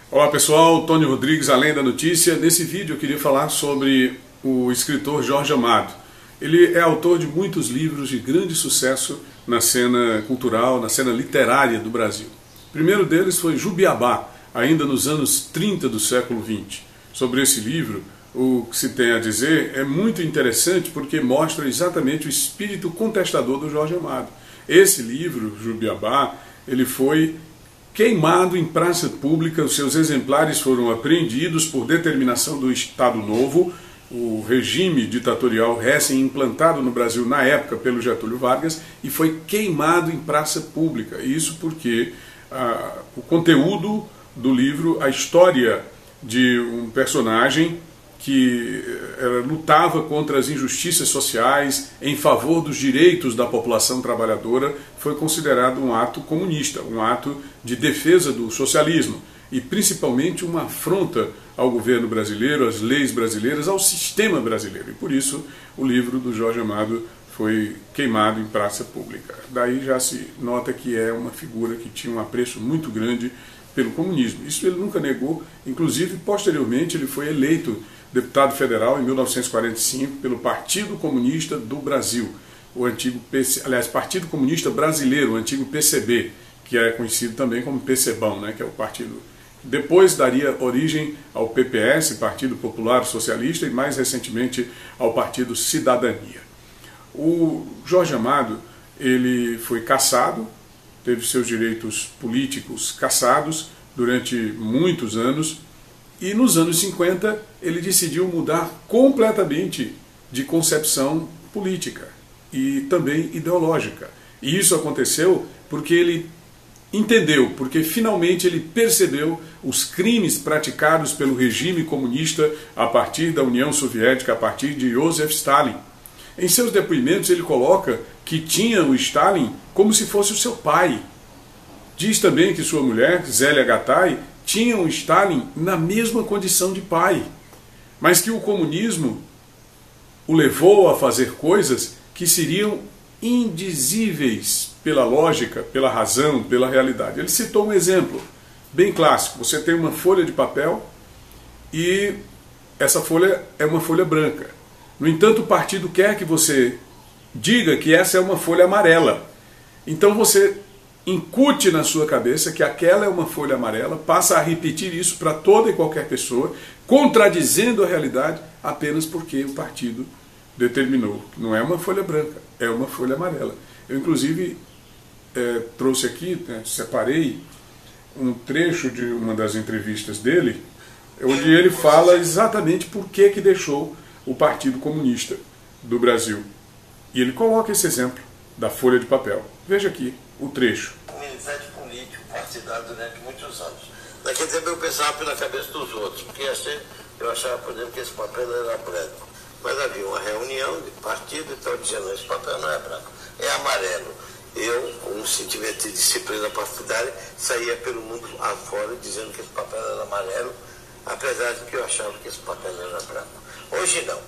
Olá pessoal, Tony Rodrigues, Além da Notícia. Nesse vídeo eu queria falar sobre o escritor Jorge Amado. Ele é autor de muitos livros de grande sucesso na cena cultural, na cena literária do Brasil. O primeiro deles foi Jubiabá, ainda nos anos 30 do século XX. Sobre esse livro, o que se tem a dizer é muito interessante porque mostra exatamente o espírito contestador do Jorge Amado. Esse livro, Jubiabá, ele foi queimado em praça pública, os seus exemplares foram apreendidos por determinação do Estado Novo, o regime ditatorial recém-implantado no Brasil na época pelo Getúlio Vargas, e foi queimado em praça pública. Isso porque o conteúdo do livro, a história de um personagem que lutava contra as injustiças sociais em favor dos direitos da população trabalhadora, foi considerado um ato comunista, um ato de defesa do socialismo e principalmente uma afronta ao governo brasileiro, às leis brasileiras, ao sistema brasileiro. E por isso o livro do Jorge Amado foi queimado em praça pública. Daí já se nota que é uma figura que tinha um apreço muito grande pelo comunismo. Isso ele nunca negou, inclusive posteriormente ele foi eleito deputado federal em 1945 pelo Partido Comunista do Brasil, o antigo Partido Comunista Brasileiro, o antigo PCB, que é conhecido também como PCBão, né, que é o partido que depois daria origem ao PPS, Partido Popular Socialista, e mais recentemente ao Partido Cidadania. O Jorge Amado, ele foi cassado, teve seus direitos políticos cassados durante muitos anos, e nos anos 50 ele decidiu mudar completamente de concepção política e também ideológica. E isso aconteceu porque ele entendeu, porque finalmente ele percebeu os crimes praticados pelo regime comunista a partir da União Soviética, a partir de Joseph Stalin. Em seus depoimentos ele coloca que tinha o Stalin como se fosse o seu pai. Diz também que sua mulher, Zélia Gattai, tinha o Stalin na mesma condição de pai, mas que o comunismo o levou a fazer coisas que seriam indizíveis pela lógica, pela razão, pela realidade. Ele citou um exemplo bem clássico. Você tem uma folha de papel e essa folha é uma folha branca. No entanto, o partido quer que você diga que essa é uma folha amarela. Então você incute na sua cabeça que aquela é uma folha amarela, passa a repetir isso para toda e qualquer pessoa, contradizendo a realidade apenas porque o partido determinou. Não é uma folha branca, é uma folha amarela. Eu, inclusive, trouxe aqui, separei um trecho de uma das entrevistas dele, onde ele fala exatamente por que deixou o Partido Comunista do Brasil. E ele coloca esse exemplo da folha de papel. Veja aqui o trecho. Militante político, partidário durante muitos anos. Naquele tempo eu pensava pela cabeça dos outros, porque eu achava, por exemplo, que esse papel era branco. Mas havia uma reunião de partido e estava dizendo, esse papel não é branco, é amarelo. Eu, como se tivesse disciplina partidária, saía pelo mundo afora dizendo que esse papel era amarelo, apesar de que eu achava que esse papel era branco. Hoje não.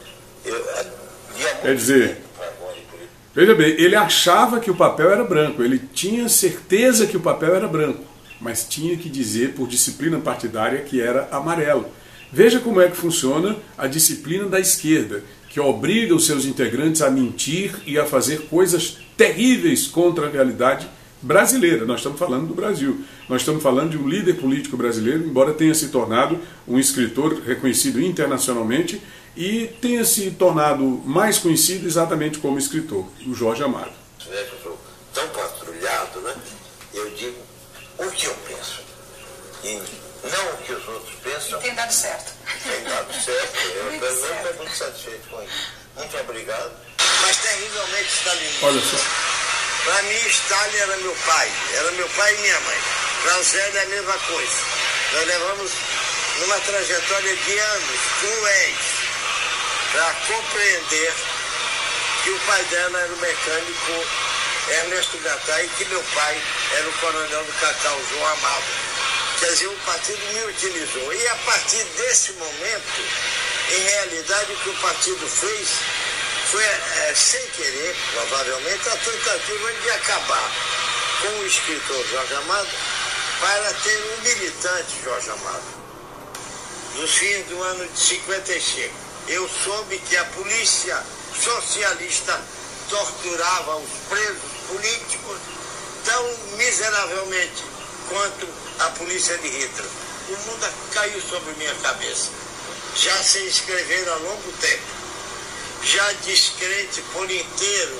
Quer dizer, veja bem, ele achava que o papel era branco, ele tinha certeza que o papel era branco, mas tinha que dizer por disciplina partidária que era amarelo. Veja como é que funciona a disciplina da esquerda, que obriga os seus integrantes a mentir e a fazer coisas terríveis contra a realidade brasileira. Nós estamos falando do Brasil. Nós estamos falando de um líder político brasileiro, embora tenha se tornado um escritor reconhecido internacionalmente e tenha se tornado mais conhecido exatamente como escritor, o Jorge Amado. Eu sou tão patrulhado, né? Eu digo o que eu penso. E não o que os outros pensam. E tem dado certo. Tem dado certo. Eu estou muito satisfeito com isso. Muito obrigado. Mas terrivelmente stalinista. Olha só. Para mim, Stalin era meu pai e minha mãe. Para o Zé é a mesma coisa. Nós levamos numa trajetória de anos cruéis para compreender que o pai dela era o mecânico Ernesto Gattai e que meu pai era o coronel do Cacau, João Amado. Quer dizer, o partido me utilizou. E a partir desse momento, em realidade, o que o partido fez foi, sem querer, provavelmente, a tentativa de acabar com o escritor Jorge Amado para ter um militante, Jorge Amado. No fim do ano de 55, eu soube que a polícia socialista torturava os presos políticos tão miseravelmente quanto a polícia de Hitler. O mundo caiu sobre minha cabeça. Já sei escrever há longo tempo. Já descrente por inteiro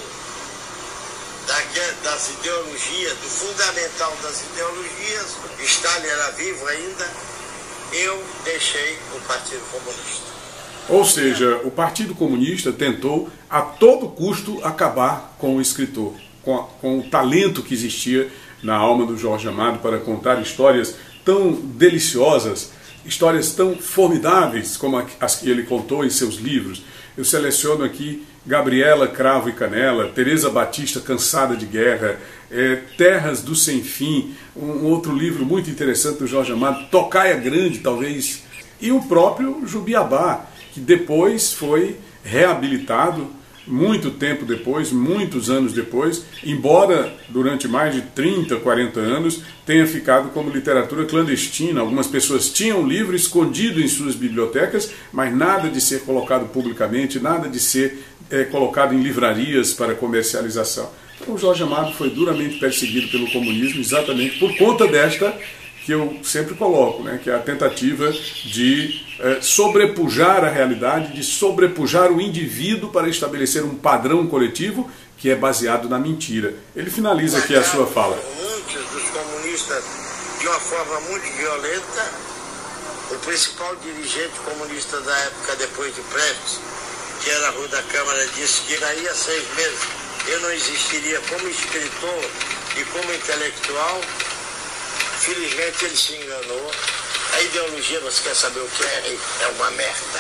das ideologias, do fundamental das ideologias, Stalin era vivo ainda, eu deixei o Partido Comunista. Ou seja, o Partido Comunista tentou a todo custo acabar com o escritor, com o talento que existia na alma do Jorge Amado para contar histórias tão deliciosas, histórias tão formidáveis como as que ele contou em seus livros. Eu seleciono aqui Gabriela, Cravo e Canela, Teresa Batista, Cansada de Guerra, Terras do Sem Fim, um outro livro muito interessante do Jorge Amado, Tocaia Grande, talvez, e o próprio Jubiabá, que depois foi reabilitado, muito tempo depois, muitos anos depois, embora durante mais de 30, 40 anos tenha ficado como literatura clandestina. Algumas pessoas tinham o livro escondido em suas bibliotecas, mas nada de ser colocado publicamente, nada de ser colocado em livrarias para comercialização. Então, o Jorge Amado foi duramente perseguido pelo comunismo exatamente por conta desta que eu sempre coloco, né, que é a tentativa de sobrepujar a realidade, de sobrepujar o indivíduo para estabelecer um padrão coletivo que é baseado na mentira. Ele finaliza aqui a sua fala. Muitos dos comunistas, de uma forma muito violenta, o principal dirigente comunista da época, depois de Prestes, que era Rua da Câmara, disse que daí a 6 meses eu não existiria como escritor e como intelectual. Felizmente ele se enganou. A ideologia, você quer saber o que é? É uma merda.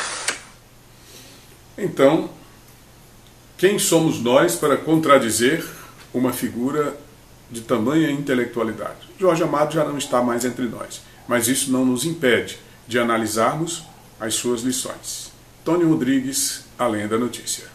Então, quem somos nós para contradizer uma figura de tamanha intelectualidade? Jorge Amado já não está mais entre nós, mas isso não nos impede de analisarmos as suas lições. Tony Rodrigues, Além da Notícia.